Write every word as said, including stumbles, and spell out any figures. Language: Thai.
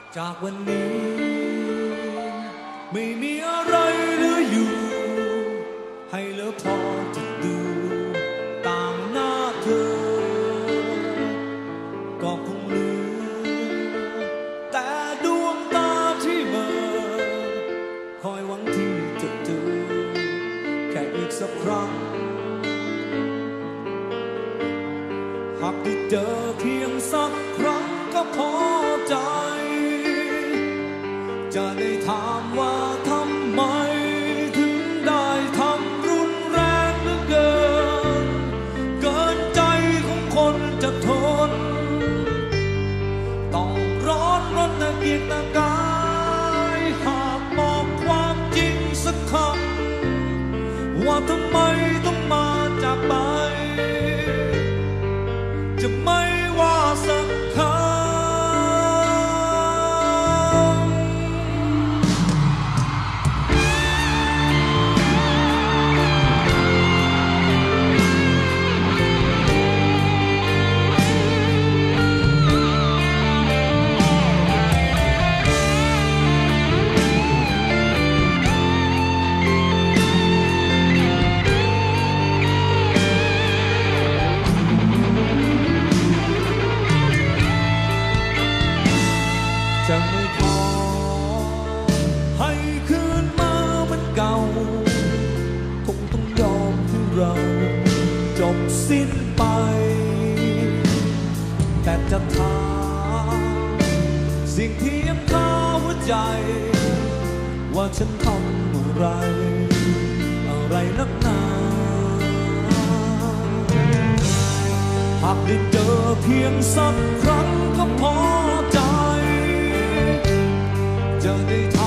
จากวันนี้ไม่มีอะไรเหลืออยู่ให้เหลือพอจะดูต่างหน้าเธอก็คงเหลือแต่ดวงตาที่เมื่อคอยหวังที่จะเจอแค่อีกสักครั้งหากได้เจอเพียงสักครั้งก็พอใจจะได้ถามว่าทำไมถึงได้ทำรุนแรงเหลือเกินเกินใจของคนจะทนต้องร้อนรนตะเกียกตะกายหากบอกความจริงสักคำว่าทำไมต้องมาจากไปจะไม่ว่าสักคำจะไม่พอให้คืนมาเหมือนเก่าคงต้องยอมให้เราจบสิ้นไปแต่จะถามสิ่งที่ยังคาหัวใจว่าฉันทำอะไรอะไรนักหนาหากได้เจอเพียงสักครั้งก็พอใจจะได้